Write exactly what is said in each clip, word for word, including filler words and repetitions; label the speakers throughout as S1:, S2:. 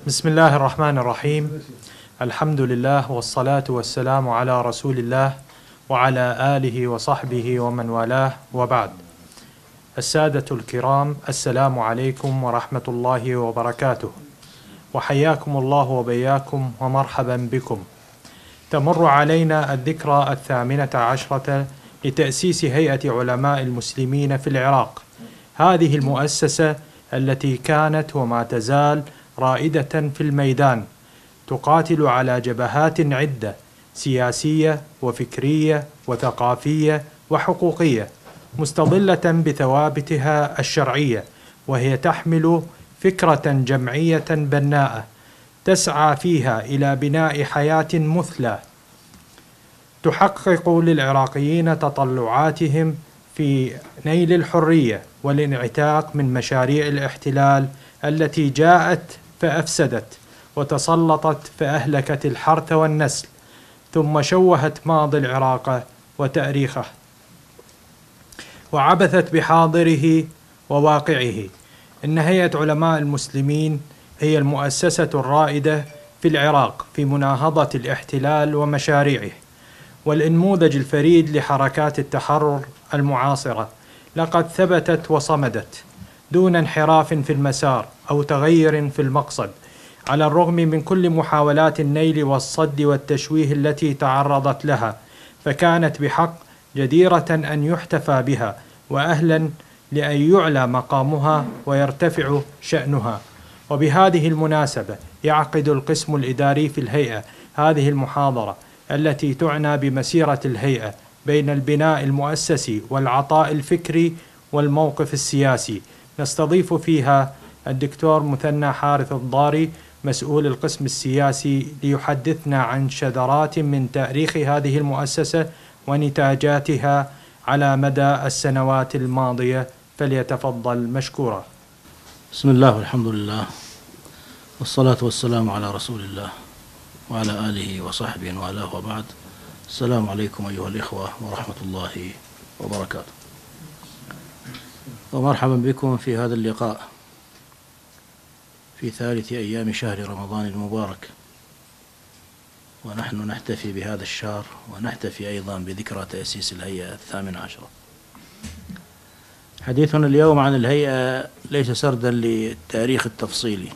S1: بسم الله الرحمن الرحيم. الحمد لله والصلاة والسلام على رسول الله وعلى آله وصحبه ومن والاه، وبعد. السادة الكرام، السلام عليكم ورحمة الله وبركاته، وحياكم الله وبياكم ومرحبا بكم. تمر علينا الذكرى الثامنة عشرة لتأسيس هيئة علماء المسلمين في العراق، هذه المؤسسة التي كانت وما تزال رائدة في الميدان، تقاتل على جبهات عدة سياسية وفكرية وثقافية وحقوقية، مستظلة بثوابتها الشرعية، وهي تحمل فكرة جمعية بناءة تسعى فيها إلى بناء حياة مثلى تحقق للعراقيين تطلعاتهم في نيل الحرية والانعتاق من مشاريع الاحتلال التي جاءت فأفسدت وتسلطت فأهلكت الحرث والنسل، ثم شوهت ماضي العراق وتاريخه وعبثت بحاضره وواقعه. إن هيئة علماء المسلمين هي المؤسسة الرائدة في العراق في مناهضة الاحتلال ومشاريعه، والنموذج الفريد لحركات التحرر المعاصرة، لقد ثبتت وصمدت دون انحراف في المسار أو تغير في المقصد، على الرغم من كل محاولات النيل والصد والتشويه التي تعرضت لها، فكانت بحق جديرة أن يحتفى بها وأهلا لأن يعلى مقامها ويرتفع شأنها. وبهذه المناسبة يعقد القسم الإداري في الهيئة هذه المحاضرة التي تعنى بمسيرة الهيئة بين البناء المؤسسي والعطاء الفكري والموقف السياسي. نستضيف فيها الدكتور مثنى حارث الضاري مسؤول القسم السياسي ليحدثنا عن شذرات من تاريخ هذه المؤسسة ونتاجاتها على مدى السنوات الماضية، فليتفضل مشكورا.
S2: بسم الله والحمد لله والصلاة والسلام على رسول الله وعلى آله وصحبه وآله، وبعد. السلام عليكم أيها الإخوة ورحمة الله وبركاته، ومرحبا بكم في هذا اللقاء في ثالث أيام شهر رمضان المبارك، ونحن نحتفي بهذا الشهر ونحتفي أيضا بذكرى تأسيس الهيئة الثامنة عشرة. حديثنا اليوم عن الهيئة ليس سردا للتاريخ التفصيلي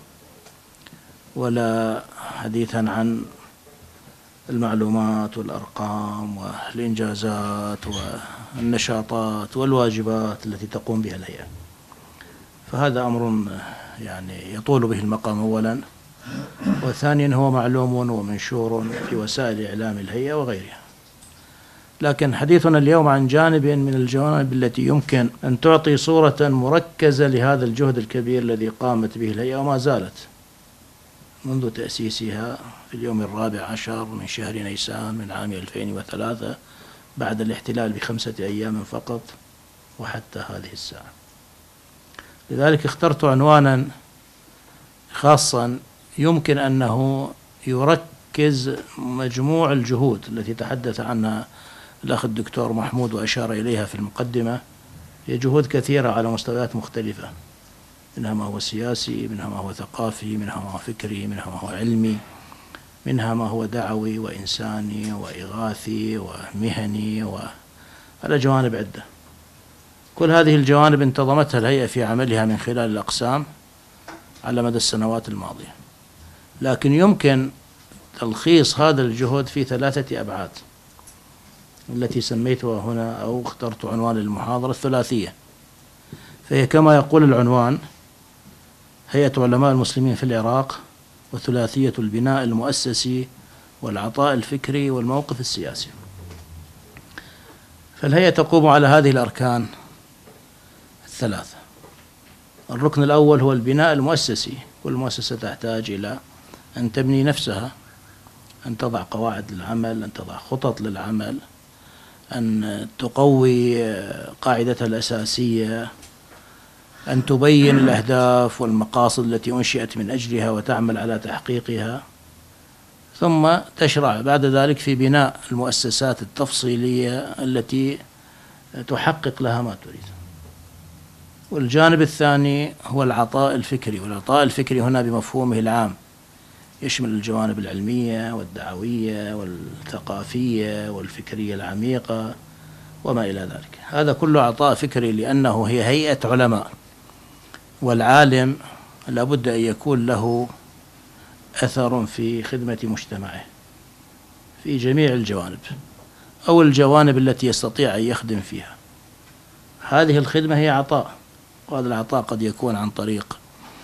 S2: ولا حديثا عن المعلومات والأرقام والإنجازات والنشاطات والواجبات التي تقوم بها الهيئة، فهذا أمر يعني يطول به المقام أولا، وثانيا هو معلوم ومنشور في وسائل إعلام الهيئة وغيرها. لكن حديثنا اليوم عن جانب من الجوانب التي يمكن أن تعطي صورة مركزة لهذا الجهد الكبير الذي قامت به الهيئة وما زالت منذ تأسيسها في اليوم الرابع عشر من شهر نيسان من عام ألفين وثلاثة بعد الاحتلال بخمسة أيام فقط وحتى هذه الساعة. لذلك اخترت عنوانا خاصا يمكن أنه يركز مجموع الجهود التي تحدث عنها الأخ الدكتور محمود وأشار إليها في المقدمة. هي جهود كثيرة على مستويات مختلفة، منها ما هو سياسي، منها ما هو ثقافي، منها ما هو فكري، منها ما هو علمي، منها ما هو دعوي وإنساني وإغاثي ومهني، وعلى جوانب عدة. كل هذه الجوانب انتظمتها الهيئة في عملها من خلال الأقسام على مدى السنوات الماضية، لكن يمكن تلخيص هذا الجهد في ثلاثة أبعاد التي سميتها هنا أو اخترت عنوان المحاضرة الثلاثية. فهي كما يقول العنوان هيئة علماء المسلمين في العراق، وثلاثية البناء المؤسسي والعطاء الفكري والموقف السياسي. فالهيئة تقوم على هذه الأركان الثلاثة. الركن الأول هو البناء المؤسسي. كل مؤسسة تحتاج إلى أن تبني نفسها، أن تضع قواعد للعمل، أن تضع خطط للعمل، أن تقوي قاعدتها الأساسية، أن تبين الأهداف والمقاصد التي أنشئت من أجلها وتعمل على تحقيقها، ثم تشرع بعد ذلك في بناء المؤسسات التفصيلية التي تحقق لها ما تريد. والجانب الثاني هو العطاء الفكري، والعطاء الفكري هنا بمفهومه العام يشمل الجوانب العلمية والدعوية والثقافية والفكرية العميقة وما إلى ذلك. هذا كله عطاء فكري، لأنه هي هيئة علماء، والعالم لابد أن يكون له أثر في خدمة مجتمعه في جميع الجوانب، أو الجوانب التي يستطيع أن يخدم فيها. هذه الخدمة هي عطاء، وهذا العطاء قد يكون عن طريق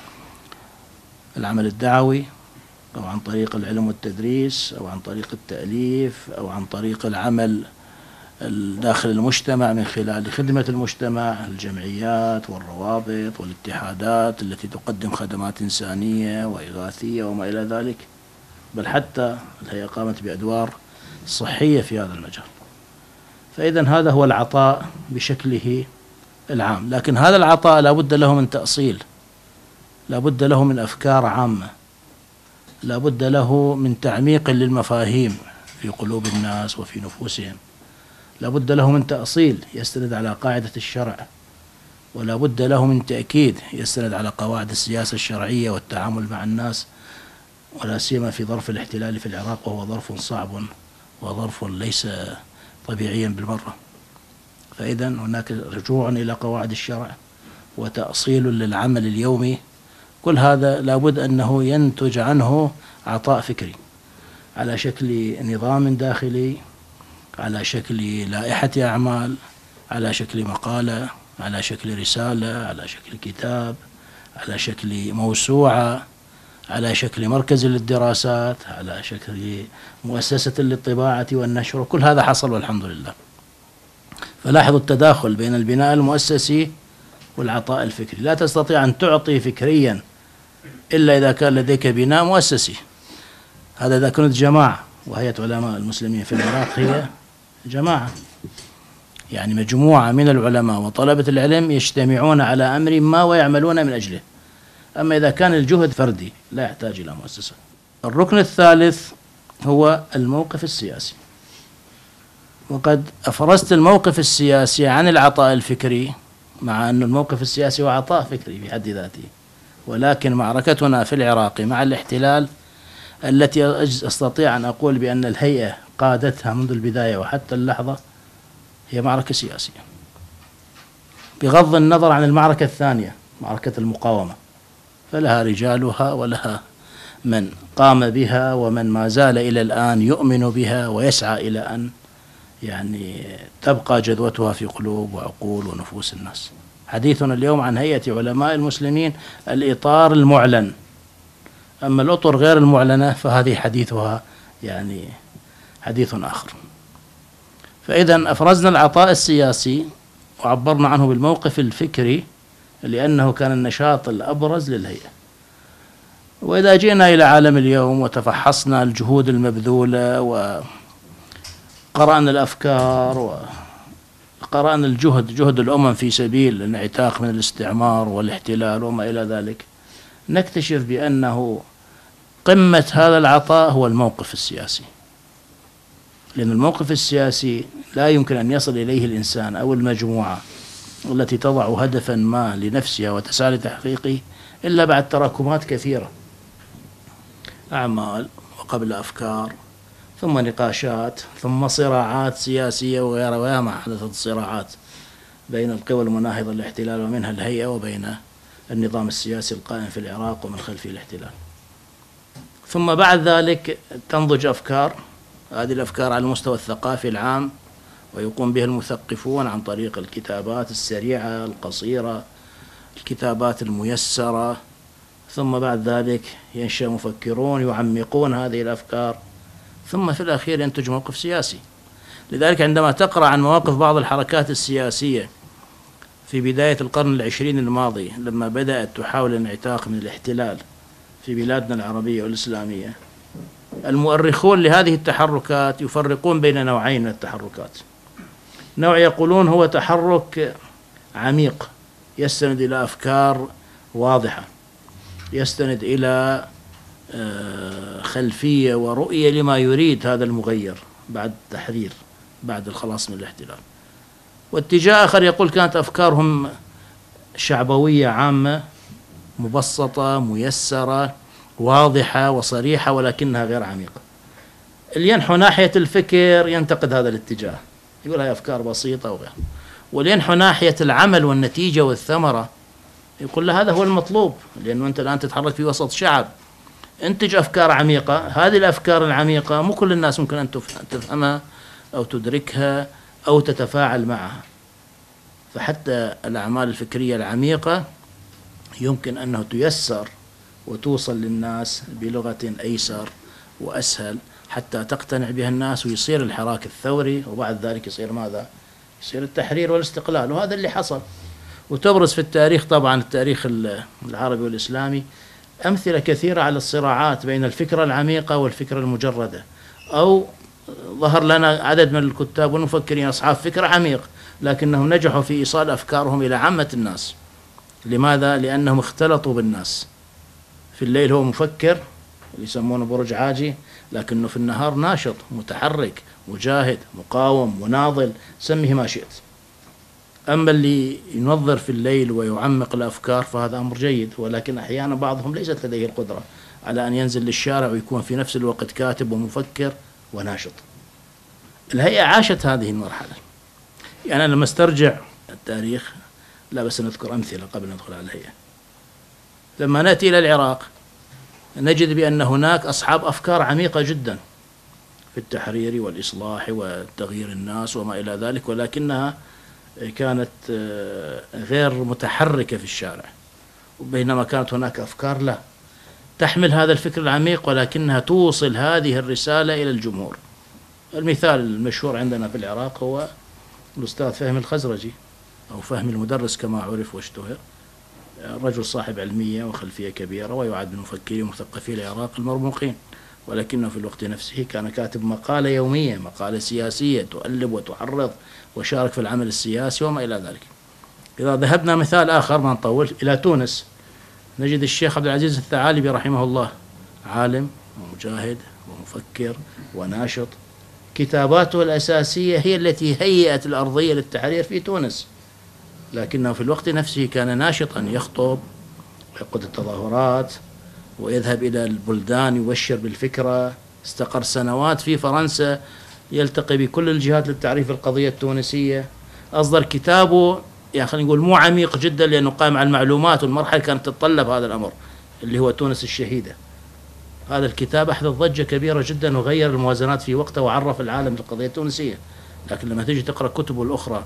S2: العمل الدعوي، أو عن طريق العلم والتدريس، أو عن طريق التأليف، أو عن طريق العمل داخل المجتمع من خلال خدمة المجتمع، الجمعيات والروابط والاتحادات التي تقدم خدمات إنسانية وإغاثية وما إلى ذلك، بل حتى الهيئة قامت بأدوار صحية في هذا المجال. فإذا هذا هو العطاء بشكله العام، لكن هذا العطاء لا بد له من تأصيل، لا بد له من أفكار عامة، لا بد له من تعميق للمفاهيم في قلوب الناس وفي نفوسهم، لا بد له من تأصيل يستند على قاعدة الشرع، ولا بد له من تأكيد يستند على قواعد السياسة الشرعية والتعامل مع الناس، ولا سيما في ظرف الاحتلال في العراق، وهو ظرف صعب وظرف ليس طبيعيا بالمرة. فإذا هناك رجوع إلى قواعد الشرع وتأصيل للعمل اليومي، كل هذا لابد أنه ينتج عنه عطاء فكري على شكل نظام داخلي، على شكل لائحة أعمال، على شكل مقالة، على شكل رسالة، على شكل كتاب، على شكل موسوعة، على شكل مركز للدراسات، على شكل مؤسسة للطباعة والنشر. كل هذا حصل والحمد لله. فلاحظوا التداخل بين البناء المؤسسي والعطاء الفكري. لا تستطيع أن تعطي فكريا إلا إذا كان لديك بناء مؤسسي. هذا إذا كنت جماعة، وهيئة علماء المسلمين في العراق هي جماعة، يعني مجموعة من العلماء وطلبة العلم يجتمعون على أمر ما ويعملون من أجله. أما إذا كان الجهد فردي لا يحتاج إلى مؤسسة. الركن الثالث هو الموقف السياسي، وقد أفرزت الموقف السياسي عن العطاء الفكري، مع أن الموقف السياسي هو عطاء فكري في حد ذاته، ولكن معركتنا في العراق مع الاحتلال التي أستطيع أن أقول بأن الهيئة قادتها منذ البداية وحتى اللحظة هي معركة سياسية، بغض النظر عن المعركة الثانية معركة المقاومة، فلها رجالها ولها من قام بها ومن ما زال إلى الآن يؤمن بها ويسعى إلى أن يعني تبقى جذوتها في قلوب وعقول ونفوس الناس. حديثنا اليوم عن هيئة علماء المسلمين الإطار المعلن، أما الأطر غير المعلنة فهذه حديثها يعني حديث آخر. فإذا أفرزنا العطاء السياسي وعبرنا عنه بالموقف الفكري، لأنه كان النشاط الأبرز للهيئة. وإذا جئنا إلى عالم اليوم وتفحصنا الجهود المبذولة وقرأنا الأفكار وقرأنا الجهد جهد الأمم في سبيل الانعتاق من الاستعمار والاحتلال وما إلى ذلك، نكتشف بأنه قمة هذا العطاء هو الموقف السياسي. لأن الموقف السياسي لا يمكن أن يصل إليه الإنسان أو المجموعة التي تضع هدفا ما لنفسها وتسعى لتحقيقه إلا بعد تراكمات كثيرة، أعمال وقبل أفكار ثم نقاشات ثم صراعات سياسية وغيرها. وياما حدثت صراعات بين القوى المناهضة للاحتلال ومنها الهيئة وبين النظام السياسي القائم في العراق ومن خلفه الاحتلال. ثم بعد ذلك تنضج أفكار، هذه الأفكار على المستوى الثقافي العام ويقوم به المثقفون عن طريق الكتابات السريعة القصيرة، الكتابات الميسرة، ثم بعد ذلك ينشأ مفكرون يعمقون هذه الأفكار، ثم في الأخير ينتج موقف سياسي. لذلك عندما تقرأ عن مواقف بعض الحركات السياسية في بداية القرن العشرين الماضي لما بدأت تحاول الانعتاق من الاحتلال في بلادنا العربية والإسلامية، المؤرخون لهذه التحركات يفرقون بين نوعين من التحركات. نوع يقولون هو تحرك عميق يستند إلى أفكار واضحة، يستند إلى خلفية ورؤية لما يريد هذا المغير بعد التحرير بعد الخلاص من الاحتلال. واتجاه آخر يقول كانت أفكارهم شعبوية عامة مبسطة ميسرة واضحة وصريحة ولكنها غير عميقة. اللي ينحو ناحية الفكر ينتقد هذا الاتجاه، يقول هاي أفكار بسيطة وغير. واللي ينحو ناحية العمل والنتيجة والثمرة يقول له هذا هو المطلوب، لأنه أنت الآن تتحرك في وسط شعب، انتج أفكار عميقة. هذه الأفكار العميقة مو كل الناس ممكن أن تفهمها أو تدركها أو تتفاعل معها. فحتى الأعمال الفكرية العميقة يمكن أنه تيسر وتوصل للناس بلغة أيسر وأسهل حتى تقتنع بها الناس، ويصير الحراك الثوري، وبعد ذلك يصير ماذا؟ يصير التحرير والاستقلال. وهذا اللي حصل. وتبرز في التاريخ طبعا التاريخ العربي والإسلامي أمثلة كثيرة على الصراعات بين الفكرة العميقة والفكرة المجردة. أو ظهر لنا عدد من الكتاب والمفكرين أصحاب فكر عميق لكنهم نجحوا في إيصال أفكارهم إلى عامة الناس. لماذا؟ لأنهم اختلطوا بالناس. في الليل هو مفكر اللي يسمونه برج عاجي، لكنه في النهار ناشط متحرك مجاهد مقاوم مناضل، سميه ما شئت. أما اللي ينظر في الليل ويعمق الأفكار فهذا أمر جيد، ولكن أحيانا بعضهم ليست لديه القدرة على أن ينزل للشارع ويكون في نفس الوقت كاتب ومفكر وناشط. الهيئة عاشت هذه المرحلة. يعني أنا لما استرجع التاريخ، لا بس نذكر أمثلة قبل أن ندخل على الهيئة. لما نأتي إلى العراق نجد بأن هناك أصحاب أفكار عميقة جدا في التحرير والإصلاح وتغيير الناس وما إلى ذلك، ولكنها كانت غير متحركة في الشارع. بينما كانت هناك أفكار لا تحمل هذا الفكر العميق ولكنها توصل هذه الرسالة إلى الجمهور. المثال المشهور عندنا في العراق هو الأستاذ فهمي الخزرجي، أو فهمي المدرس كما عرف واشتهر، رجل صاحب علمية وخلفية كبيرة ويعد من مفكري ومثقفي العراق المرموقين، ولكنه في الوقت نفسه كان كاتب مقالة يومية، مقالة سياسية تؤلب وتحرض، وشارك في العمل السياسي وما إلى ذلك. إذا ذهبنا مثال آخر ما نطول إلى تونس، نجد الشيخ عبد العزيز الثعالبي رحمه الله، عالم ومجاهد ومفكر وناشط. كتاباته الأساسية هي التي هيئت الأرضية للتحرير في تونس، لكنه في الوقت نفسه كان ناشطا، يخطب ويقود التظاهرات ويذهب إلى البلدان يبشر بالفكرة. استقر سنوات في فرنسا يلتقي بكل الجهات للتعريف القضية التونسية. أصدر كتابه يعني خلينا نقول مو عميق جدا لأنه قائم على المعلومات، والمرحلة كانت تتطلب هذا الأمر اللي هو تونس الشهيدة. هذا الكتاب أحدث ضجة كبيرة جدا وغير الموازنات في وقته وعرف العالم بالقضية التونسية. لكن لما تجي تقرأ كتبه الأخرى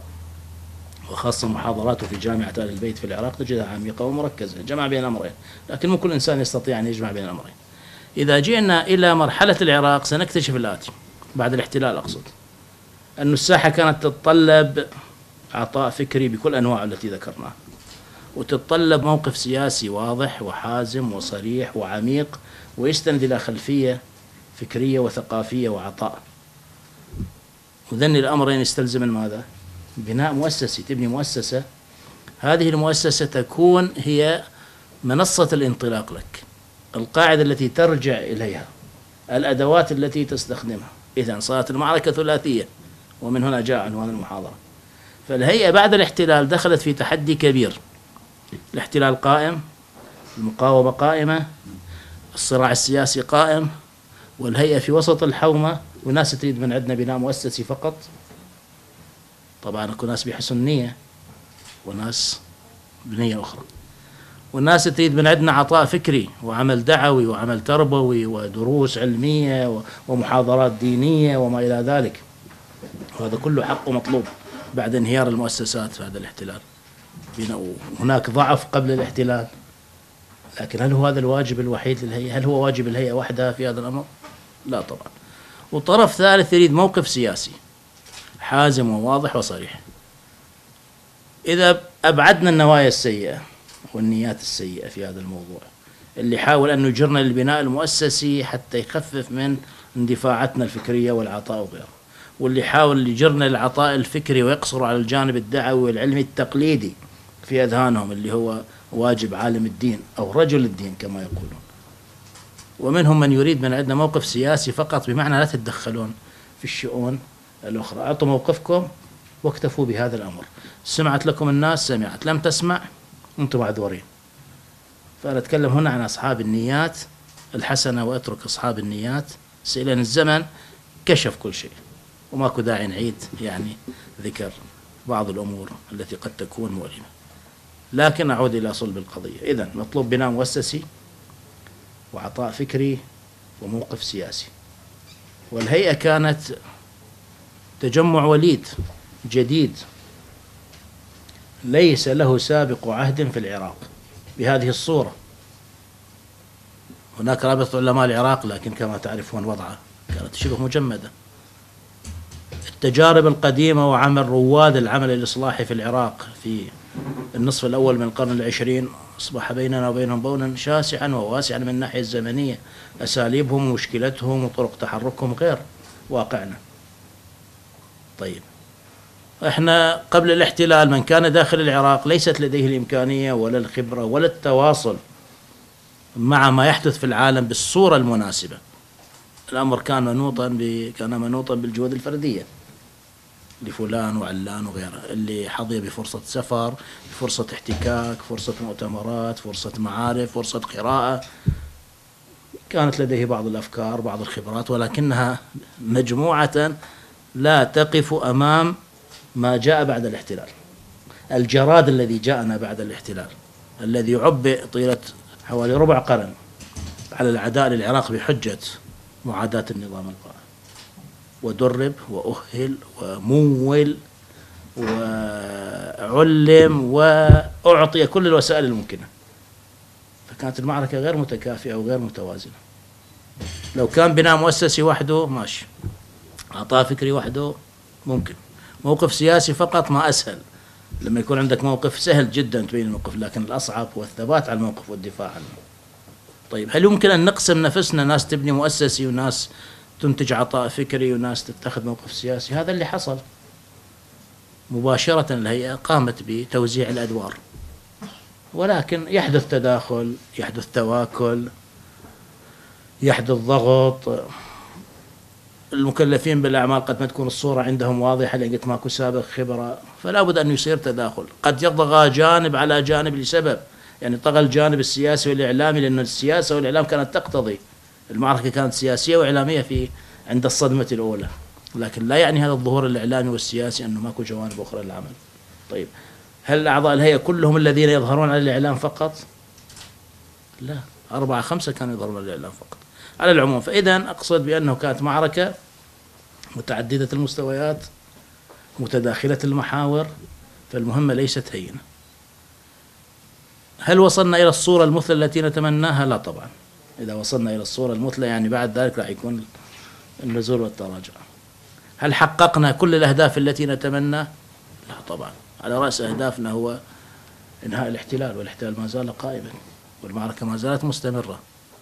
S2: وخاصة محاضراته في جامعة آل البيت في العراق تجدها عميقة ومركزة، جمع بين الأمرين، لكن مو كل إنسان يستطيع أن يجمع بين الأمرين. إذا جئنا إلى مرحلة العراق سنكتشف الآتي بعد الاحتلال، أقصد أن الساحة كانت تتطلب عطاء فكري بكل أنواعه التي ذكرناها، وتتطلب موقف سياسي واضح وحازم وصريح وعميق ويستند إلى خلفية فكرية وثقافية وعطاء. وذن الأمرين يستلزم ماذا؟ بناء مؤسسي. تبني مؤسسة، هذه المؤسسة تكون هي منصة الانطلاق لك، القاعدة التي ترجع إليها، الأدوات التي تستخدمها. إذن صارت المعركة ثلاثية، ومن هنا جاء عنوان المحاضرة. فالهيئة بعد الاحتلال دخلت في تحدي كبير. الاحتلال قائم، المقاومة قائمة، الصراع السياسي قائم، والهيئة في وسط الحومة، وناس تريد من عندنا بناء مؤسسي فقط. طبعا اكو ناس بحسن نية وناس بنية أخرى، والناس تريد من عندنا عطاء فكري وعمل دعوي وعمل تربوي ودروس علمية ومحاضرات دينية وما إلى ذلك. وهذا كله حق ومطلوب بعد انهيار المؤسسات في هذا الاحتلال. هناك ضعف قبل الاحتلال، لكن هل هو هذا الواجب الوحيد للهيئة؟ هل هو واجب الهيئة وحدها في هذا الأمر؟ لا طبعا. وطرف ثالث يريد موقف سياسي حازم وواضح وصريح. إذا أبعدنا النوايا السيئة والنيات السيئة في هذا الموضوع، اللي حاول أن يجرنا للبناء المؤسسي حتى يخفف من اندفاعاتنا الفكرية والعطاء وغيره، واللي حاول يجرنا للعطاء الفكري ويقصر على الجانب الدعوي والعلمي التقليدي في أذهانهم اللي هو واجب عالم الدين أو رجل الدين كما يقولون. ومنهم من يريد من عندنا موقف سياسي فقط، بمعنى لا تتدخلون في الشؤون الأخرى، أعطوا موقفكم واكتفوا بهذا الأمر. سمعت لكم الناس سمعت، لم تسمع أنتم معذورين. فأنا أتكلم هنا عن أصحاب النيات الحسنة واترك أصحاب النيات، سئلان الزمن كشف كل شيء، وماكو داعي نعيد يعني ذكر بعض الأمور التي قد تكون مؤلمة. لكن أعود إلى صلب القضية. إذن مطلوب بناء مؤسسي وعطاء فكري وموقف سياسي. والهيئة كانت تجمع وليد جديد ليس له سابق عهد في العراق بهذه الصورة. هناك رابطة علماء العراق، لكن كما تعرفون وضعها كانت شبه مجمدة. التجارب القديمة وعمل رواد العمل الإصلاحي في العراق في النصف الأول من القرن العشرين أصبح بيننا وبينهم بونا شاسعا وواسعا من الناحية الزمنية. أساليبهم ومشكلتهم وطرق تحركهم غير واقعنا. طيب، احنا قبل الاحتلال من كان داخل العراق ليست لديه الإمكانية ولا الخبرة ولا التواصل مع ما يحدث في العالم بالصورة المناسبة. الأمر كان منوطا ب... كان منوطا بالجهود الفردية لفلان وعلان وغيره، اللي حظي بفرصة سفر، فرصة احتكاك، فرصة مؤتمرات، فرصة معارف، فرصة قراءة. كانت لديه بعض الأفكار، بعض الخبرات، ولكنها مجموعة لا تقف أمام ما جاء بعد الاحتلال. الجراد الذي جاءنا بعد الاحتلال، الذي عبئ طيلة حوالي ربع قرن على العداء للعراق بحجة معاداة النظام القائم، ودرب وأهل ومول وعلم وأعطي كل الوسائل الممكنة. فكانت المعركة غير متكافئة وغير متوازنة. لو كان بناء مؤسسي وحده ماشي، عطاء فكري وحده ممكن، موقف سياسي فقط ما أسهل. لما يكون عندك موقف سهل جدا تبين الموقف، لكن الأصعب هو الثبات على الموقف والدفاع عنه. طيب، هل يمكن أن نقسم نفسنا، ناس تبني مؤسسي وناس تنتج عطاء فكري وناس تتخذ موقف سياسي؟ هذا اللي حصل. مباشرة الهيئة قامت بتوزيع الأدوار، ولكن يحدث تداخل، يحدث تواكل، يحدث ضغط. المكلفين بالأعمال قد ما تكون الصورة عندهم واضحة لقيت ماكو سابق خبرة، فلا بد أن يصير تداخل. قد يطغى جانب على جانب لسبب، يعني طغى الجانب السياسي والإعلامي، لأن السياسة والإعلام كانت تقتضي، المعركة كانت سياسية وإعلامية في عند الصدمة الأولى، لكن لا يعني هذا الظهور الإعلامي والسياسي أنه ماكو جوانب أخرى للعمل. طيب، هل أعضاء الهيئة كلهم الذين يظهرون على الإعلام فقط؟ لا، أربعة خمسة كانوا يظهرون على الإعلام فقط على العموم. فإذا أقصد بأنه كانت معركة متعددة المستويات، متداخلة المحاور، فالمهمة ليست هينة. هل وصلنا إلى الصورة المثلى التي نتمناها؟ لا طبعا. إذا وصلنا إلى الصورة المثلى يعني بعد ذلك راح يكون النزول والتراجع. هل حققنا كل الأهداف التي نتمنى؟ لا طبعا. على رأس أهدافنا هو إنهاء الاحتلال، والاحتلال ما زال قائما والمعركة ما زالت مستمرة.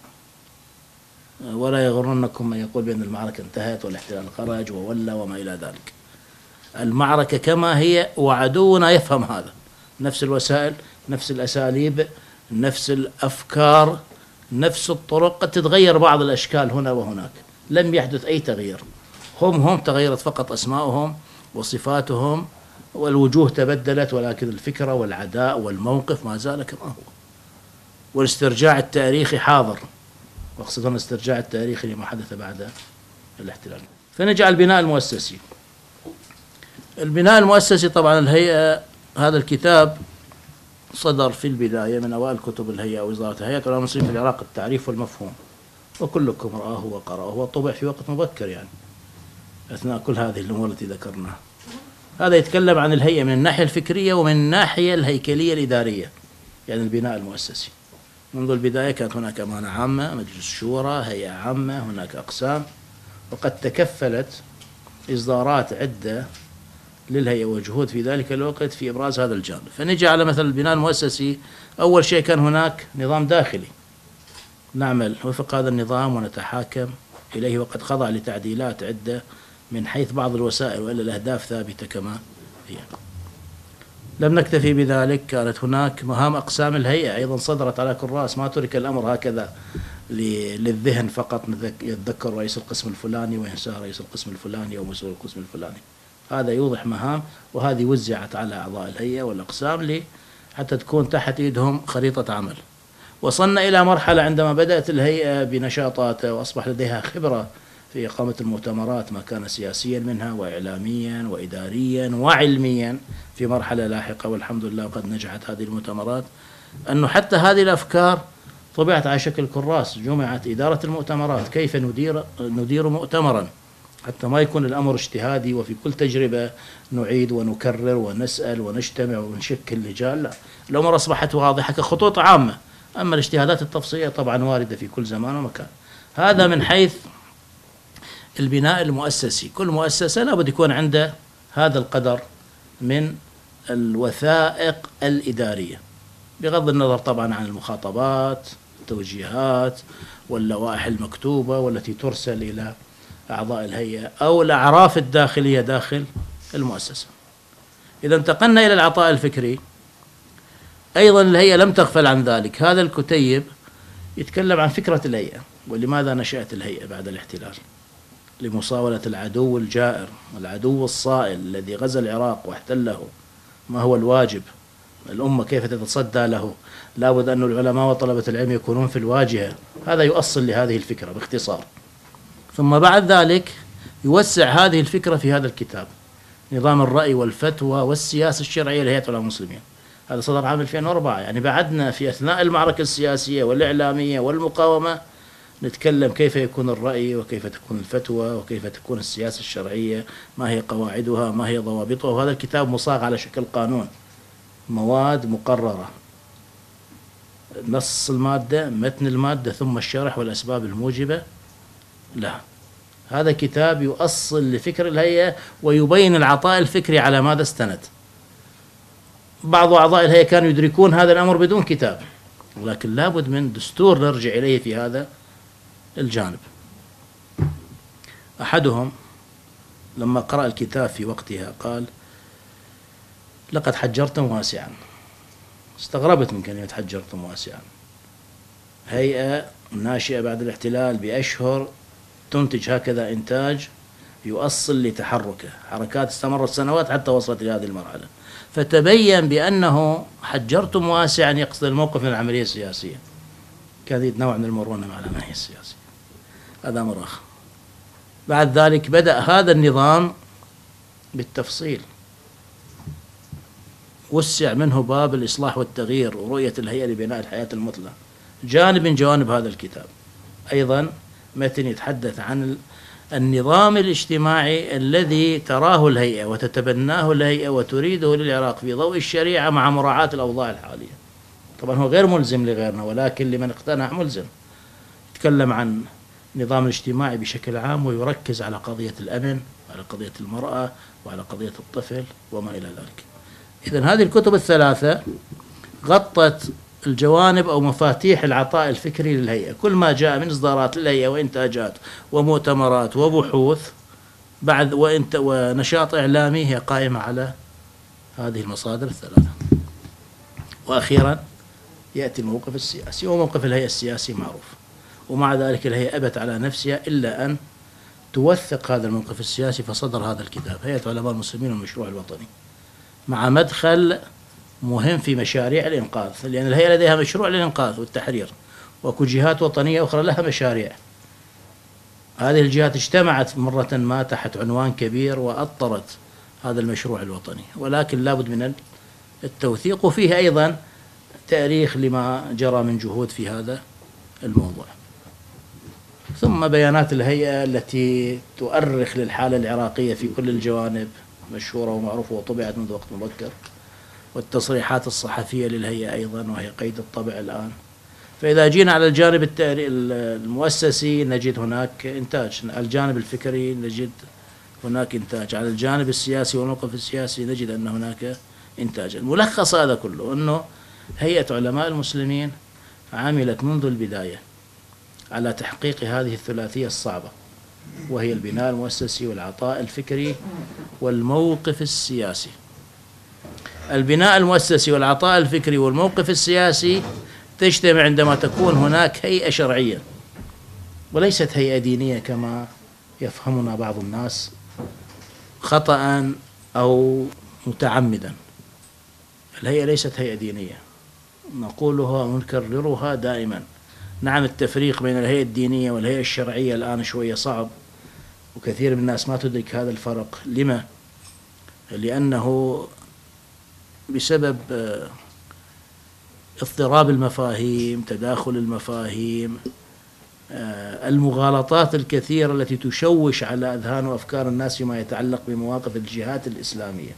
S2: ولا يغرنكم من يقول بأن المعركة انتهت والاحتلال خرج وولى وما إلى ذلك. المعركة كما هي، وعدونا يفهم هذا. نفس الوسائل، نفس الأساليب، نفس الأفكار، نفس الطرق، قد تتغير بعض الأشكال هنا وهناك، لم يحدث أي تغيير. هم هم تغيرت فقط أسماؤهم وصفاتهم والوجوه تبدلت، ولكن الفكرة والعداء والموقف ما زال كما هو. والاسترجاع التاريخي حاضر، واقصد هنا الاسترجاع التاريخي لما حدث بعد الاحتلال. فنجي على البناء المؤسسي. البناء المؤسسي طبعا الهيئة، هذا الكتاب صدر في البداية من أوائل كتب الهيئة ووزارة الهيئة علماء المسلمين في العراق، التعريف والمفهوم، وكلكم رآه وقرأه وطبع في وقت مبكر يعني أثناء كل هذه الأمور التي ذكرناها. هذا يتكلم عن الهيئة من الناحية الفكرية ومن الناحية الهيكلية الإدارية، يعني البناء المؤسسي. منذ البداية كانت هناك أمانة عامة، مجلس شورى، هيئة عامة، هناك أقسام، وقد تكفلت إصدارات عدة للهيئة وجهود في ذلك الوقت في إبراز هذا الجانب. فنجي على مثل البناء المؤسسي. أول شيء كان هناك نظام داخلي نعمل وفق هذا النظام ونتحاكم إليه، وقد خضع لتعديلات عدة من حيث بعض الوسائل، وإلا الأهداف ثابتة كما هي. لم نكتفي بذلك، كانت هناك مهام أقسام الهيئة أيضا صدرت على كراس، ما ترك الأمر هكذا للذهن فقط، يتذكر رئيس القسم الفلاني وينسى رئيس القسم الفلاني أو مسؤول القسم الفلاني. هذا يوضح مهام، وهذه وزعت على أعضاء الهيئة والأقسام لي حتى تكون تحت إيدهم خريطة عمل. وصلنا إلى مرحلة عندما بدأت الهيئة بنشاطاتها وأصبح لديها خبرة في إقامة المؤتمرات، ما كان سياسيا منها وإعلاميا وإداريا وعلميا في مرحلة لاحقة، والحمد لله قد نجحت هذه المؤتمرات، أنه حتى هذه الأفكار طبعت على شكل كراس، جمعت إدارة المؤتمرات، كيف ندير ندير مؤتمرا حتى ما يكون الأمر اجتهادي وفي كل تجربة نعيد ونكرر ونسأل ونجتمع ونشكل لجان. لا، الأمور أصبحت واضحة كخطوط عامة، أما الاجتهادات التفصيلية طبعا واردة في كل زمان ومكان. هذا من حيث البناء المؤسسي. كل مؤسسة لابد يكون عنده هذا القدر من الوثائق الإدارية، بغض النظر طبعا عن المخاطبات، التوجيهات واللوائح المكتوبة والتي ترسل إلى أعضاء الهيئة أو الأعراف الداخلية داخل المؤسسة. إذا انتقلنا إلى العطاء الفكري، أيضا الهيئة لم تغفل عن ذلك. هذا الكتيب يتكلم عن فكرة الهيئة ولماذا نشأت الهيئة بعد الاحتلال، لمصاولة العدو الجائر، العدو الصائل الذي غزا العراق واحتله. ما هو الواجب؟ الأمة كيف تتصدى له؟ لابد أن العلماء وطلبة العلم يكونون في الواجهة. هذا يؤصل لهذه الفكرة باختصار. ثم بعد ذلك يوسع هذه الفكرة في هذا الكتاب، نظام الرأي والفتوى والسياسة الشرعية لهيئة علماء المسلمين. هذا صدر عام ألفين وأربعة، يعني بعدنا في أثناء المعركة السياسية والإعلامية والمقاومة نتكلم كيف يكون الرأي وكيف تكون الفتوى وكيف تكون السياسة الشرعية، ما هي قواعدها، ما هي ضوابطها. وهذا الكتاب مصاغ على شكل قانون، مواد مقررة، نص المادة، متن المادة، ثم الشرح والأسباب الموجبة لها. هذا كتاب يؤصل لفكر الهيئة ويبين العطاء الفكري على ماذا استند. بعض أعضاء الهيئة كانوا يدركون هذا الأمر بدون كتاب، ولكن لابد من دستور نرجع إليه في هذا الجانب. أحدهم لما قرأ الكتاب في وقتها قال: لقد حجرتم واسعا. استغربت من كلمة حجرتم واسعا. هيئة ناشئة بعد الاحتلال بأشهر تنتج هكذا إنتاج يؤصل لتحركه، حركات استمرت سنوات حتى وصلت إلى هذه المرحلة. فتبين بأنه حجرتم واسعا يقصد الموقف من العملية السياسية، كان يريد نوع من المرونة مع العملية السياسية. هذا أمر آخر. بعد ذلك بدأ هذا النظام بالتفصيل، وسع منه باب الإصلاح والتغيير ورؤية الهيئة لبناء الحياة المثلى. جانب من جوانب هذا الكتاب أيضا متن يتحدث عن النظام الاجتماعي الذي تراه الهيئة وتتبناه الهيئة وتريده للعراق في ضوء الشريعة مع مراعاة الأوضاع الحالية. طبعا هو غير ملزم لغيرنا، ولكن لمن اقتنع ملزم. يتكلم عن النظام الاجتماعي بشكل عام ويركز على قضية الأمن وعلى قضية المرأة وعلى قضية الطفل وما إلى ذلك. إذن هذه الكتب الثلاثة غطت الجوانب أو مفاتيح العطاء الفكري للهيئة. كل ما جاء من إصدارات للهيئة وإنتاجات ومؤتمرات وبحوث بعد وإنت ونشاط إعلامي هي قائمة على هذه المصادر الثلاثة. وأخيرا يأتي الموقف السياسي، وموقف الهيئة السياسي معروف، ومع ذلك الهيئة أبت على نفسها إلا أن توثق هذا الموقف السياسي، فصدر هذا الكتاب هيئة علماء المسلمين والمشروع الوطني، مع مدخل مهم في مشاريع الإنقاذ، لأن الهيئة لديها مشروع للإنقاذ والتحرير، وكل جهات وطنية أخرى لها مشاريع. هذه الجهات اجتمعت مرة ما تحت عنوان كبير وأطرت هذا المشروع الوطني، ولكن لابد من التوثيق، وفيه أيضا تاريخ لما جرى من جهود في هذا الموضوع. ثم بيانات الهيئة التي تؤرخ للحالة العراقية في كل الجوانب مشهورة ومعروفة وطبعت منذ وقت مبكر، والتصريحات الصحفية للهيئة أيضا وهي قيد الطبع الآن. فإذا جينا على الجانب المؤسسي نجد هناك إنتاج، على الجانب الفكري نجد هناك إنتاج، على الجانب السياسي والموقف السياسي نجد أن هناك إنتاج. الملخص هذا كله أنه هيئة علماء المسلمين عملت منذ البداية على تحقيق هذه الثلاثية الصعبة، وهي البناء المؤسسي والعطاء الفكري والموقف السياسي. البناء المؤسسي والعطاء الفكري والموقف السياسي تجتمع عندما تكون هناك هيئة شرعية وليست هيئة دينية كما يفهمنا بعض الناس خطأ أو متعمدا. الهيئة ليست هيئة دينية، نقولها ونكررها دائما. نعم، التفريق بين الهيئة الدينية والهيئة الشرعية الآن شوية صعب، وكثير من الناس ما تدرك هذا الفرق. لما؟ لأنه بسبب اضطراب المفاهيم، تداخل المفاهيم، المغالطات الكثيرة التي تشوش على أذهان وأفكار الناس فيما يتعلق بمواقف الجهات الإسلامية،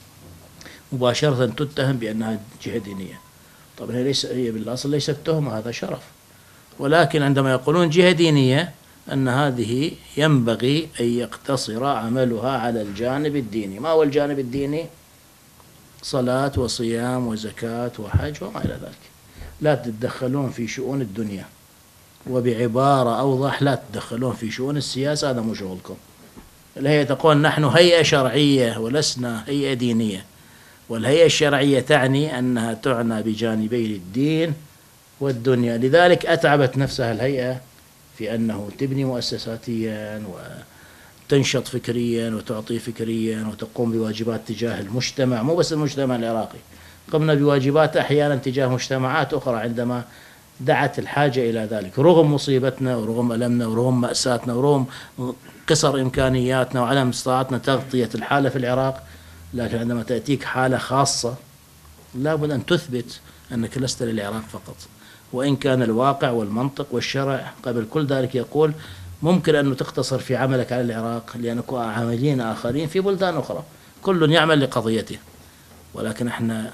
S2: مباشرة تتهم بأنها جهة دينية. طبعا هي ليس هي بالأصل ليست تهمة، هذا شرف، ولكن عندما يقولون جهة دينية أن هذه ينبغي أن يقتصر عملها على الجانب الديني. ما هو الجانب الديني؟ صلاة وصيام وزكاة وحج وما إلى ذلك. لا تتدخلون في شؤون الدنيا، وبعبارة أوضح لا تتدخلون في شؤون السياسة، هذا مو شغلكم. الهيئة تقول نحن هيئة شرعية ولسنا هيئة دينية، والهيئة الشرعية تعني أنها تعنى بجانبي الدين والدنيا. لذلك أتعبت نفسها الهيئة في أنه تبني مؤسساتيا وتنشط فكريا وتعطي فكريا وتقوم بواجبات تجاه المجتمع، مو بس المجتمع العراقي، قمنا بواجبات أحيانا تجاه مجتمعات أخرى عندما دعت الحاجة إلى ذلك، رغم مصيبتنا ورغم ألمنا ورغم مأساتنا ورغم قصر إمكانياتنا وعدم استطاعتنا تغطية الحالة في العراق. لكن عندما تأتيك حالة خاصة لابد أن تثبت أنك لست للعراق فقط، وإن كان الواقع والمنطق والشرع قبل كل ذلك يقول ممكن أن تقتصر في عملك على العراق لأنك عاملين آخرين في بلدان أخرى، كل يعمل لقضيته. ولكن احنا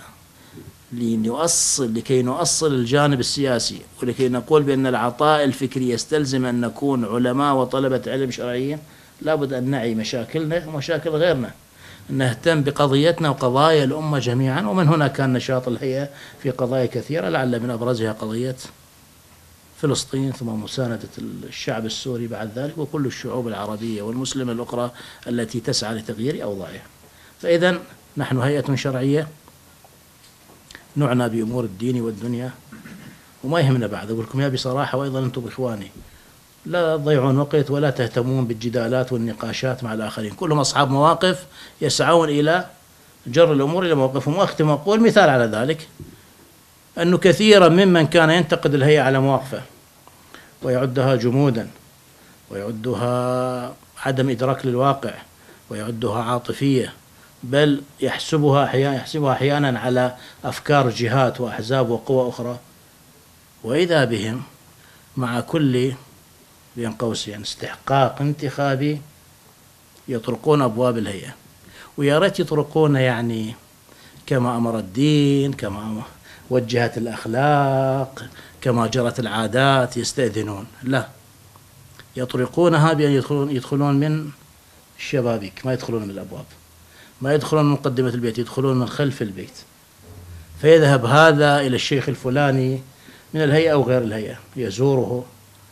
S2: لنؤصل لكي نؤصل الجانب السياسي، ولكي نقول بأن العطاء الفكري يستلزم أن نكون علماء وطلبة علم شرعيين، لابد أن نعي مشاكلنا ومشاكل غيرنا، نهتم بقضيتنا وقضايا الأمة جميعا. ومن هنا كان نشاط الهيئة في قضايا كثيرة، لعل من أبرزها قضية فلسطين، ثم مساندة الشعب السوري بعد ذلك، وكل الشعوب العربية والمسلمة الأخرى التي تسعى لتغيير أوضاعها. فإذا نحن هيئة شرعية نعنى بأمور الدين والدنيا، وما يهمنا بعد. أقول لكم يا بصراحة، وأيضا أنتم إخواني، لا تضيعون وقت ولا تهتمون بالجدالات والنقاشات مع الآخرين، كلهم أصحاب مواقف يسعون إلى جر الأمور إلى موقفهم. وأختم أقول مثال على ذلك أنه كثيرا ممن كان ينتقد الهيئة على مواقفه ويعدها جمودا ويعدها عدم إدراك للواقع ويعدها عاطفية، بل يحسبها أحيانا يحسبها أحيانا على أفكار جهات وأحزاب وقوى أخرى، وإذا بهم مع كل بين قوسين استحقاق انتخابي يطرقون أبواب الهيئة، ويا ريت يطرقون يعني كما أمر الدين، كما وجهت الأخلاق، كما جرت العادات، يستأذنون. لا، يطرقونها بأن يدخلون يدخلون من الشبابيك، ما يدخلون من الأبواب، ما يدخلون من مقدمة البيت، يدخلون من خلف البيت. فيذهب هذا إلى الشيخ الفلاني من الهيئة أو غير الهيئة، يزوره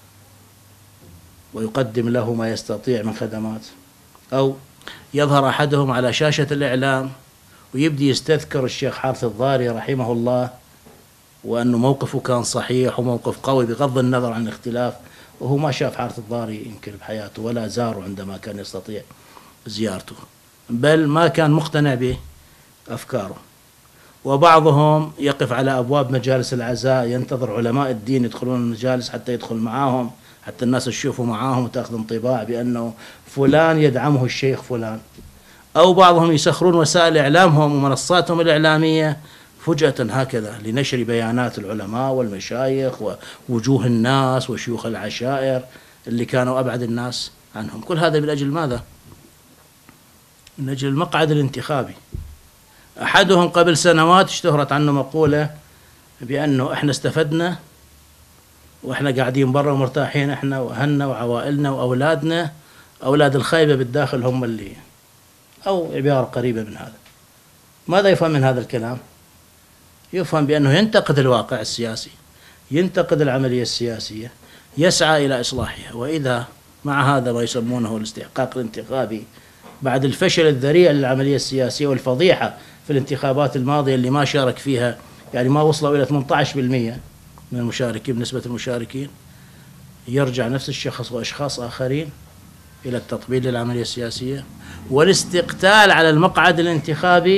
S2: ويقدم له ما يستطيع من خدمات، أو يظهر أحدهم على شاشة الإعلام ويبدي يستذكر الشيخ حارث الضاري رحمه الله وأنه موقفه كان صحيح وموقف قوي بغض النظر عن الاختلاف، وهو ما شاف حارث الضاري يمكن بحياته ولا زاره عندما كان يستطيع زيارته، بل ما كان مقتنع بأفكاره. وبعضهم يقف على أبواب مجالس العزاء ينتظر علماء الدين يدخلون المجالس حتى يدخل معاهم، حتى الناس تشوفوا معاهم وتأخذ انطباع بأنه فلان يدعمه الشيخ فلان. أو بعضهم يسخرون وسائل إعلامهم ومنصاتهم الإعلامية فجأة هكذا لنشر بيانات العلماء والمشايخ ووجوه الناس وشيوخ العشائر اللي كانوا أبعد الناس عنهم. كل هذا من أجل ماذا؟ من أجل المقعد الانتخابي. أحدهم قبل سنوات اشتهرت عنه مقولة بأنه إحنا استفدنا وإحنا قاعدين برا ومرتاحين، إحنا وأهلنا وعوائلنا وأولادنا، أولاد الخيبة بالداخل هم اللي، أو عبارة قريبة من هذا. ماذا يفهم من هذا الكلام؟ يفهم بأنه ينتقد الواقع السياسي، ينتقد العملية السياسية، يسعى إلى إصلاحها. وإذا مع هذا ما يسمونه الاستحقاق الانتخابي بعد الفشل الذريع للعملية السياسية والفضيحة في الانتخابات الماضية اللي ما شارك فيها، يعني ما وصلوا إلى ثمانية عشر بالمئة من المشاركين بنسبة المشاركين، يرجع نفس الشخص وأشخاص آخرين إلى التطبيل للعملية السياسية والاستقتال على المقعد الانتخابي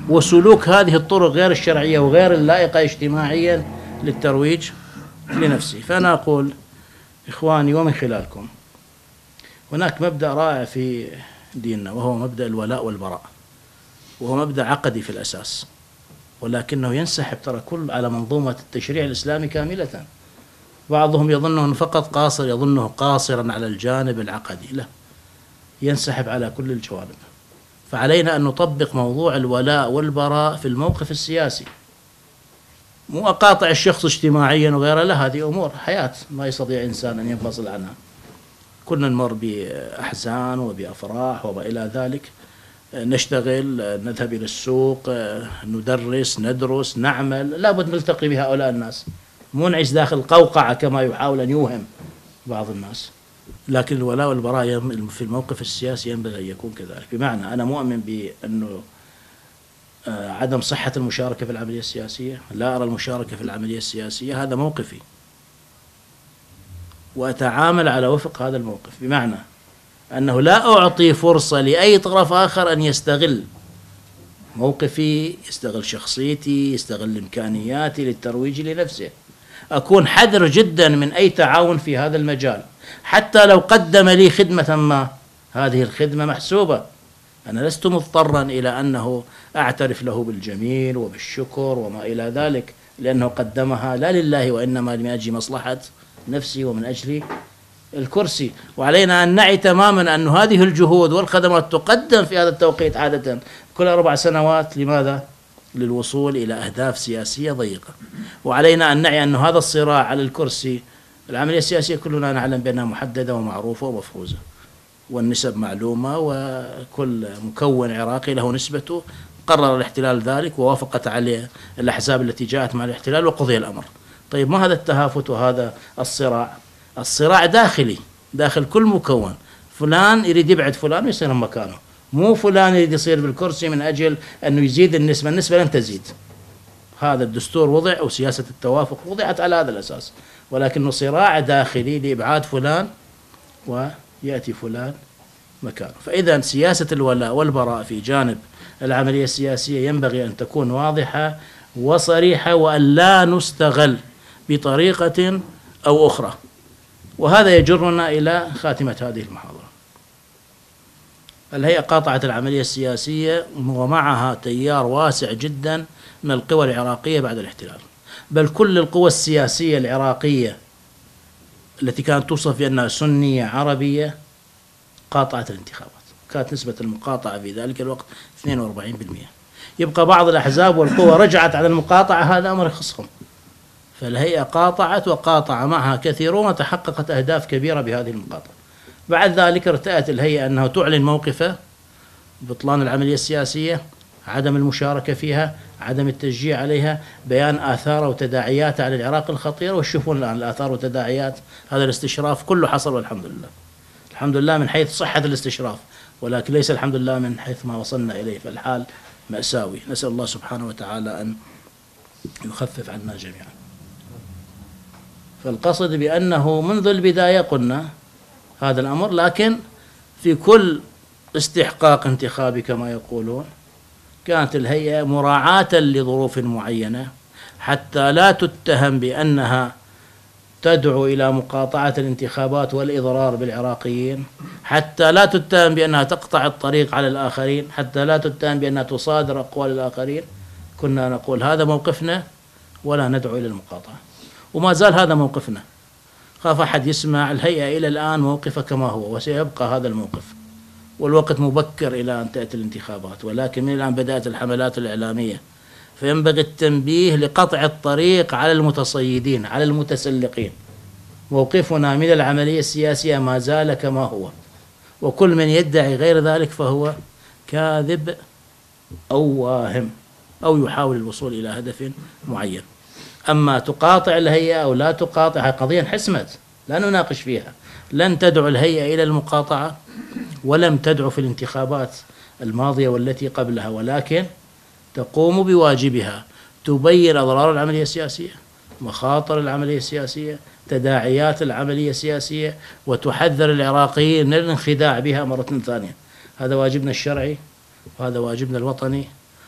S2: وسلوك هذه الطرق غير الشرعية وغير اللائقة اجتماعيا للترويج لنفسه. فأنا أقول إخواني ومن خلالكم، هناك مبدأ رائع في ديننا وهو مبدأ الولاء والبراء، وهو مبدأ عقدي في الأساس، ولكنه ينسحب ترى كل على منظومة التشريع الإسلامي كاملة. بعضهم يظنه أنه فقط قاصر، يظنه قاصرا على الجانب العقدي، لا، ينسحب على كل الجوانب. فعلينا أن نطبق موضوع الولاء والبراء في الموقف السياسي، مو أقاطع الشخص اجتماعيا وغيره، لا، هذه أمور حياة ما يستطيع إنسان أن ينفصل عنها. كنا نمر بأحزان وبأفراح وما إلى ذلك، نشتغل، نذهب إلى السوق، ندرس، ندرس، نعمل، لابد نلتقي بهؤلاء الناس، مو نعيش داخل قوقعة كما يحاول أن يوهم بعض الناس. لكن الولاء والبراء في الموقف السياسي ينبغي أن يكون كذلك. بمعنى أنا مؤمن بأنه عدم صحة المشاركة في العملية السياسية، لا أرى المشاركة في العملية السياسية، هذا موقفي، وأتعامل على وفق هذا الموقف. بمعنى أنه لا أعطي فرصة لأي طرف آخر أن يستغل موقفي، يستغل شخصيتي، يستغل إمكانياتي للترويج لنفسه. أكون حذر جدا من أي تعاون في هذا المجال، حتى لو قدم لي خدمة ما، هذه الخدمة محسوبة، أنا لست مضطرا إلى أنه أعترف له بالجميل وبالشكر وما إلى ذلك، لأنه قدمها لا لله وإنما من أجل مصلحة نفسي ومن أجل الكرسي. وعلينا أن نعي تماما أن هذه الجهود والخدمات تقدم في هذا التوقيت عادة كل أربع سنوات. لماذا؟ للوصول إلى أهداف سياسية ضيقة. وعلينا أن نعي أن هذا الصراع على الكرسي، العملية السياسية كلنا نعلم بأنها محددة ومعروفة ومفروزة، والنسب معلومة، وكل مكون عراقي له نسبته، قرر الاحتلال ذلك ووافقت عليه الأحزاب التي جاءت مع الاحتلال وقضي الأمر. طيب ما هذا التهافت وهذا الصراع؟ الصراع داخلي داخل كل مكون، فلان يريد يبعد فلان ويصير مكانه، مو فلان يريد يصير بالكرسي من أجل أنه يزيد النسبة، النسبة لن تزيد. هذا الدستور وضع أو سياسة التوافق وضعت على هذا الأساس، ولكنه صراع داخلي لإبعاد فلان ويأتي فلان مكانه. فإذا سياسة الولاء والبراء في جانب العملية السياسية ينبغي أن تكون واضحة وصريحة، وأن لا نستغل بطريقة أو أخرى. وهذا يجرنا إلى خاتمة هذه المحاضرة. الهيئة قاطعت العملية السياسية ومعها تيار واسع جدا من القوى العراقية بعد الاحتلال، بل كل القوى السياسية العراقية التي كانت توصف بأنها سنية عربية قاطعت الانتخابات. كانت نسبة المقاطعة في ذلك الوقت اثنين وأربعين بالمئة. يبقى بعض الأحزاب والقوى رجعت على المقاطعة، هذا أمر يخصهم. فالهيئة قاطعت وقاطع معها كثيرون وتحققت أهداف كبيرة بهذه المقاطعة. بعد ذلك ارتأت الهيئة أنها تعلن موقفها بطلان العملية السياسية، عدم المشاركة فيها، عدم التشجيع عليها، بيان آثار وتداعيات على العراق الخطيرة. وشوفون الآن الآثار وتداعيات هذا الاستشراف كله حصل، والحمد لله. الحمد لله من حيث صحة الاستشراف، ولكن ليس الحمد لله من حيث ما وصلنا إليه، فالحال مأساوي. نسأل الله سبحانه وتعالى أن يخفف عنا جميعا. فالقصد بأنه منذ البداية قلنا هذا الأمر، لكن في كل استحقاق انتخابي كما يقولون كانت الهيئة مراعاة لظروف معينة حتى لا تتهم بأنها تدعو إلى مقاطعة الانتخابات والإضرار بالعراقيين، حتى لا تتهم بأنها تقطع الطريق على الآخرين، حتى لا تتهم بأنها تصادر أقوال الآخرين. كنا نقول هذا موقفنا ولا ندعو إلى المقاطعة، وما زال هذا موقفنا. خاف أحد يسمع، الهيئة إلى الآن موقفه كما هو وسيبقى هذا الموقف، والوقت مبكر إلى أن تأتي الانتخابات، ولكن من الآن بدأت الحملات الإعلامية، فينبغي التنبيه لقطع الطريق على المتصيدين على المتسلقين. موقفنا من العملية السياسية ما زال كما هو، وكل من يدعي غير ذلك فهو كاذب أو واهم أو يحاول الوصول إلى هدف معين. أما تقاطع الهيئة أو لا تقاطع قضية حسمت، لا نناقش فيها. لن تدعو الهيئة إلى المقاطعة ولم تدعو في الانتخابات الماضية والتي قبلها، ولكن تقوم بواجبها، تبين أضرار العملية السياسية، مخاطر العملية السياسية، تداعيات العملية السياسية، وتحذر العراقيين من الانخداع بها مرة ثانية. هذا واجبنا الشرعي، وهذا واجبنا الوطني،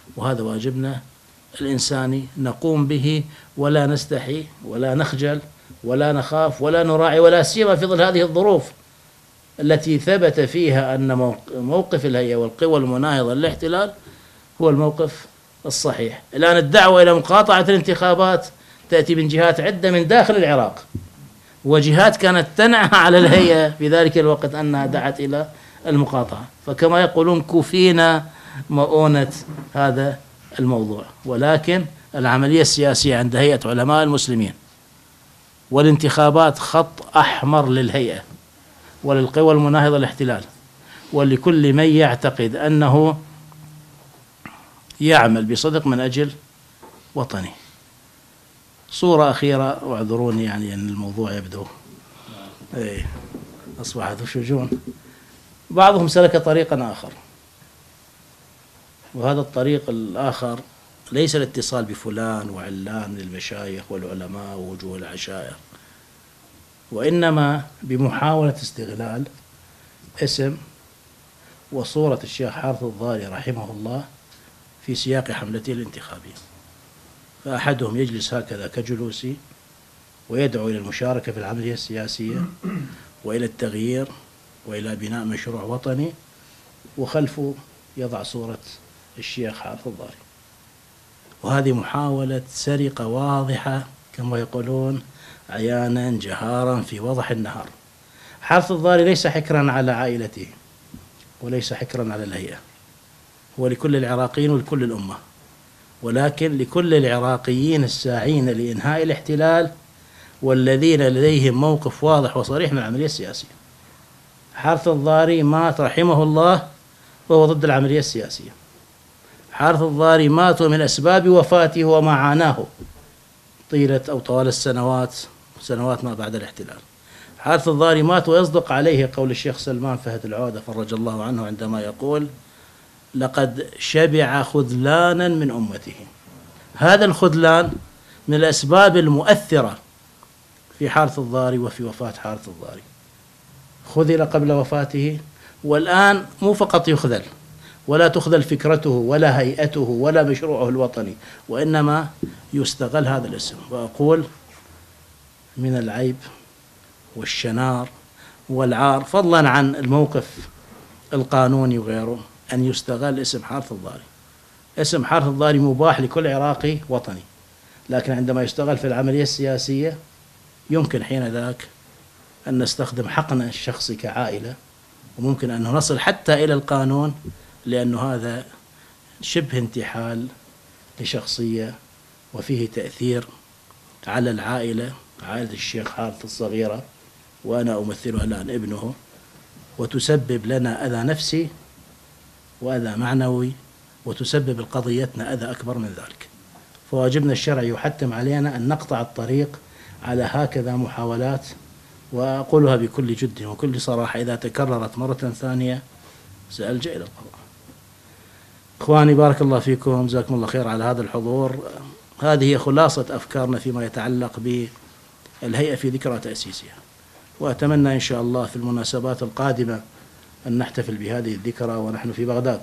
S2: وهذا واجبنا الإنساني نقوم به ولا نستحي ولا نخجل ولا نخاف ولا نراعي، ولا سيما في ظل هذه الظروف التي ثبت فيها أن موقف الهيئة والقوى المناهضة للاحتلال هو الموقف الصحيح. الآن الدعوة إلى مقاطعة الانتخابات تأتي من جهات عدة من داخل العراق، وجهات كانت تنعى على الهيئة في ذلك الوقت أنها دعت إلى المقاطعة، فكما يقولون كفينا مؤونة هذا الموضوع. ولكن العملية السياسية عند هيئة علماء المسلمين والانتخابات خط أحمر للهيئة وللقوى المناهضة للاحتلال ولكل من يعتقد أنه يعمل بصدق من أجل وطني. صورة أخيرة، واعذروني يعني أن الموضوع يبدو إيه أصبح ذو شجون. بعضهم سلك طريقا آخر، وهذا الطريق الآخر ليس الاتصال بفلان وعلان من المشايخ والعلماء ووجوه العشائر، وإنما بمحاولة استغلال اسم وصورة الشيخ حارث الضاري رحمه الله في سياق حملته الانتخابية. فأحدهم يجلس هكذا كجلوسي ويدعو إلى المشاركة في العملية السياسية وإلى التغيير وإلى بناء مشروع وطني، وخلفه يضع صورة الشيخ حارث الضاري. وهذه محاولة سرقة واضحة كما يقولون عيانا جهارا في وضح النهار. حارث الضاري ليس حكرا على عائلته وليس حكرا على الهيئة، هو لكل العراقيين ولكل الأمة، ولكن لكل العراقيين الساعين لإنهاء الاحتلال والذين لديهم موقف واضح وصريح من العملية السياسية. حارث الضاري مات رحمه الله وهو ضد العملية السياسية. حارث الضاري مات من أسباب وفاته وما عاناه طيلة أو طوال السنوات سنوات ما بعد الاحتلال. حارث الضاري مات ويصدق عليه قول الشيخ سلمان فهد العودة فرج الله عنه عندما يقول: لقد شبع خذلانا من أمته. هذا الخذلان من الأسباب المؤثرة في حارث الضاري وفي وفاة حارث الضاري. خذل قبل وفاته، والآن مو فقط يخذل، ولا تخذل فكرته ولا هيئته ولا مشروعه الوطني، وإنما يستغل هذا الاسم. وأقول من العيب والشنار والعار فضلا عن الموقف القانوني وغيره أن يستغل اسم حارث الضاري. اسم حارث الضاري مباح لكل عراقي وطني، لكن عندما يستغل في العملية السياسية يمكن حين ذاك أن نستخدم حقنا الشخصي كعائلة، وممكن أن نصل حتى إلى القانون، لأنه هذا شبه انتحال لشخصية وفيه تأثير على العائلة، عائلة الشيخ حارث الصغيرة، وأنا أمثلها الآن ابنه، وتسبب لنا أذى نفسي وأذى معنوي، وتسبب لقضيتنا أذى أكبر من ذلك. فواجبنا الشرعي يحتم علينا أن نقطع الطريق على هكذا محاولات، وأقولها بكل جد وكل صراحة: إذا تكررت مرة ثانية سألجأ إلى القضاء. إخواني بارك الله فيكم، جزاكم الله خير على هذا الحضور. هذه هي خلاصة أفكارنا فيما يتعلق بالهيئة في ذكرى تأسيسها، وأتمنى إن شاء الله في المناسبات القادمة أن نحتفل بهذه الذكرى ونحن في بغداد،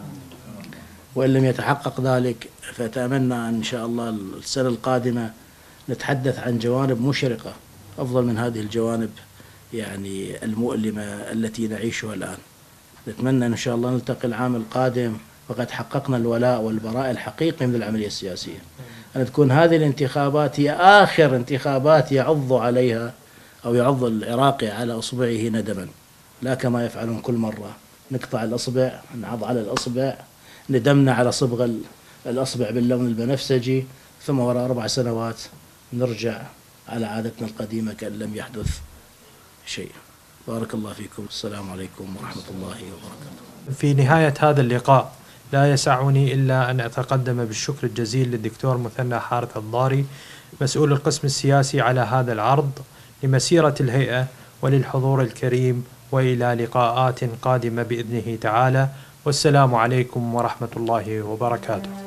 S2: وإن لم يتحقق ذلك فأتمنى أن شاء الله السنة القادمة نتحدث عن جوانب مشرقة أفضل من هذه الجوانب يعني المؤلمة التي نعيشها الآن. نتمنى إن شاء الله نلتقي العام القادم وقد حققنا الولاء والبراء الحقيقي من العملية السياسية، أن تكون هذه الانتخابات هي آخر انتخابات يعض عليها أو يعض العراقي على أصبعه ندما، لا كما يفعلون كل مرة نقطع الأصبع، نعض على الأصبع، ندمنا على صبغ الأصبع باللون البنفسجي، ثم وراء أربع سنوات نرجع على عادتنا القديمة كأن لم يحدث شيء. بارك الله فيكم، السلام عليكم ورحمة الله وبركاته.
S1: في نهاية هذا اللقاء لا يسعني إلا أن أتقدم بالشكر الجزيل للدكتور مثنى حارث الضاري مسؤول القسم السياسي على هذا العرض لمسيرة الهيئة، وللحضور الكريم، وإلى لقاءات قادمة بإذنه تعالى، والسلام عليكم ورحمة الله وبركاته.